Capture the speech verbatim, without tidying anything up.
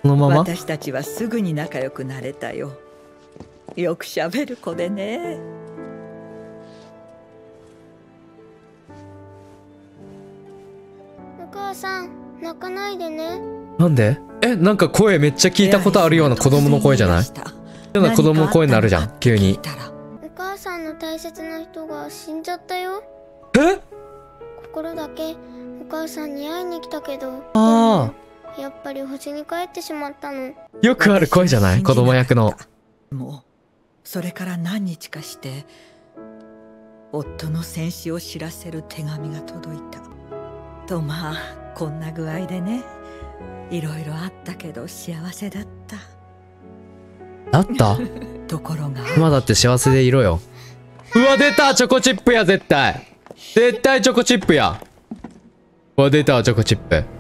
このまま？ 私たちはすぐに仲良くなれたよ。よくしゃべる子でね。 お母さん、泣かないでね。 なんで？え、なんか声めっちゃ聞いたことあるような子供の声じゃない？ような子供の声になるじゃん、急に。 お母さんの大切な人が死んじゃったよ。 え？ 心だけお母さんに会いに来たけど、 ああ、やっぱり星に帰ってしまったの。 よくある声じゃない？子供役の。 もうそれから何日かして夫の戦死を知らせる手紙が届いた。とまあこんな具合でね、いろいろあったけど幸せだった。 だったところが今だって幸せでいろよ。うわ出た、チョコチップや。絶対絶対チョコチップや。うわ出たチョコチップ。